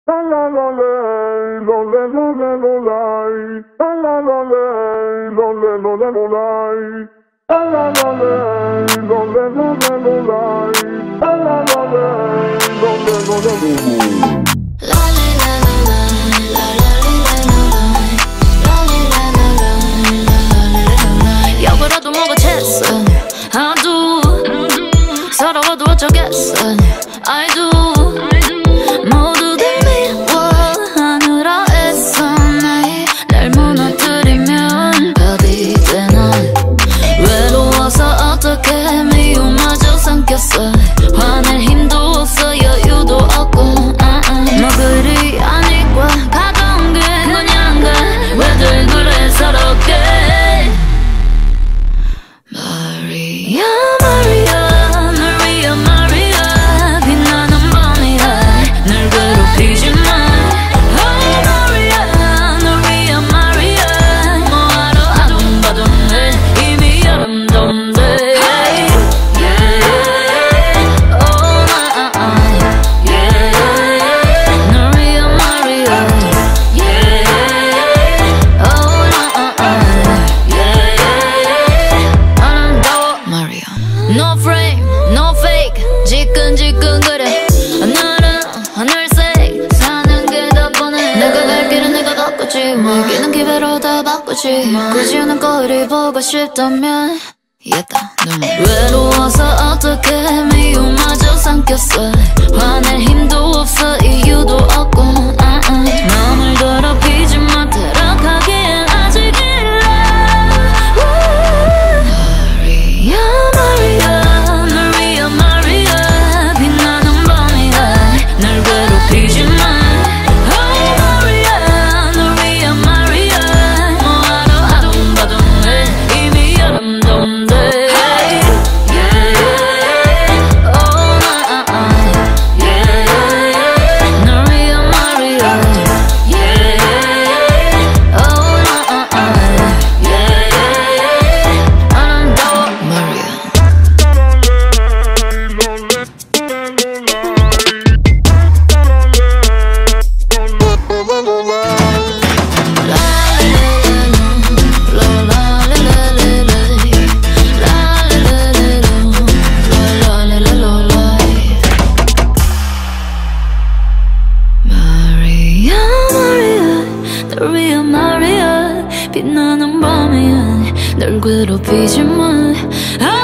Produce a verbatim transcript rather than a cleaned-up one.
역으로도 뭐가 챘어 I do 서러워도 어쩌겠어 I do 모두들 미워하느라 애써 날 무너뜨리면 밥이 되나 외로워서 어떻게 미움마저 삼켰어 화낼 힘도 없어 여유도 없고 uh-uh. 뭐 그리 아니고 가던 게 그냥 가 왜들 그래 서럽게 Maria, Maria, Maria, Maria 빛나는 밤이야 날 괴롭히지 마 Oh Maria, Maria, Maria 뭐하러 아둥바둥해 이미 아름다운데 Hey, yeah, oh my, yeah Maria, Maria, yeah, oh my, yeah 아름다워 Maria No frame, no fake 지끈지끈거려 하늘은 하늘색 사는 게 더 뻔해 내가 갈 길은 내가 바꾸지 먹이는 기회로 다 바꾸지 굳이 않은 거리 보고 싶다면 이겼다 눈물 외로워서 어떻게 미움마저 삼켰어 화낼 힘도 없어 이유도 없고 uh-uh. 마음을 더럽히지 마 타락하기엔 아직 일러 Maria, Maria, Maria, Maria 빛나는 밤이야 날 괴롭히지 마 Oh Maria, Maria, Maria 뭐하러 아둥바둥해 이미 아름다운데 Hey, yeah, oh my, yeah Maria, Maria, yeah, oh my, yeah 아름다워 Maria Maria, Maria, Maria, Maria 빛나는 밤이야 널 괴롭히지 마